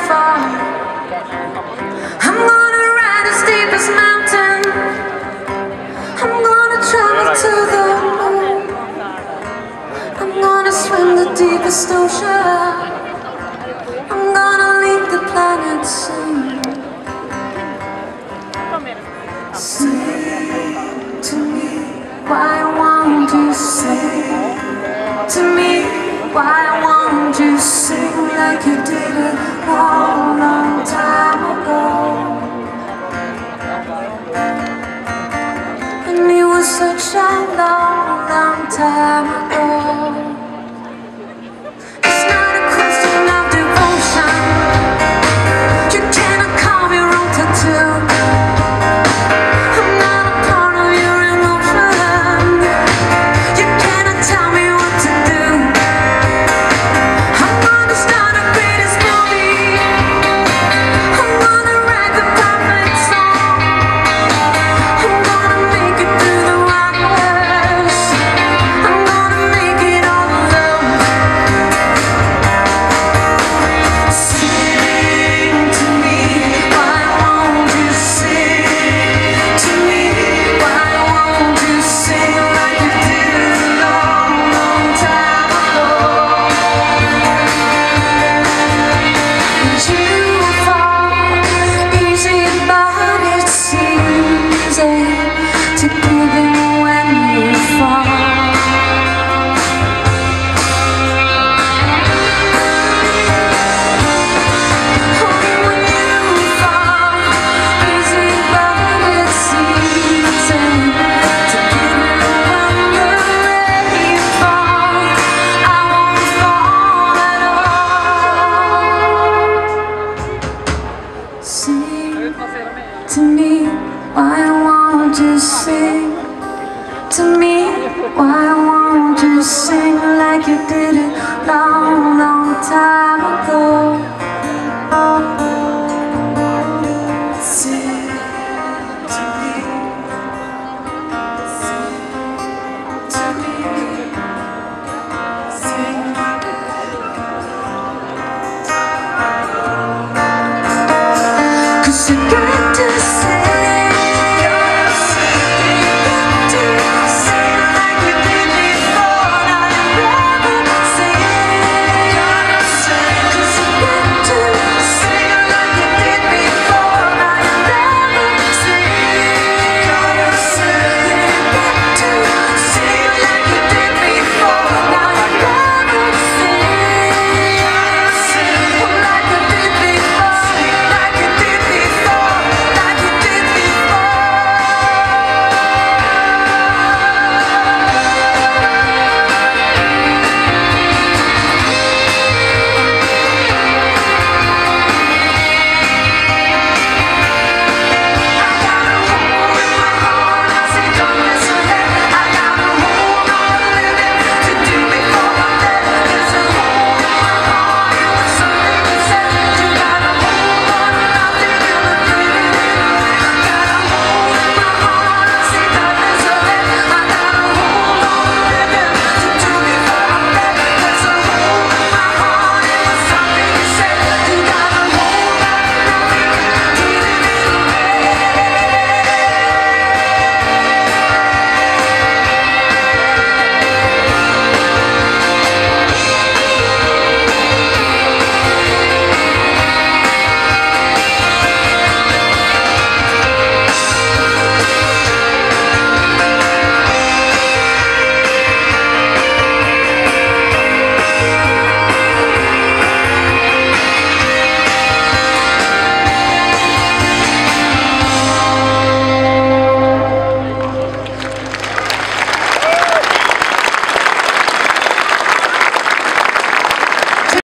far. I'm gonna ride the steepest mountain. I'm gonna travel to the moon. I'm gonna swim the deepest ocean. I'm gonna leave the planet soon. Sing to me, why won't you sing to me? Why won't you sing like you did a long, long time ago? And it was such a long, long time ago. It's not a question of devotion. You cannot call me wrong tattoo. I'm not a part of your emotion. You cannot tell me what to do. I'm gonna start the greatest movie. I'm gonna write the perfect song. I'm gonna make it through the wires. I'm gonna make it all alone. Sing to me, why won't you sing to me? Why won't you sing like you did a long, long time ago? And you fall easy, but it seems to give in when you fall. When you fall easy, but it seems to give in when you're ready to fall. I won't fall at all. Sing to me, why won't you sing to me? Why won't you sing like you did it long, long time ago?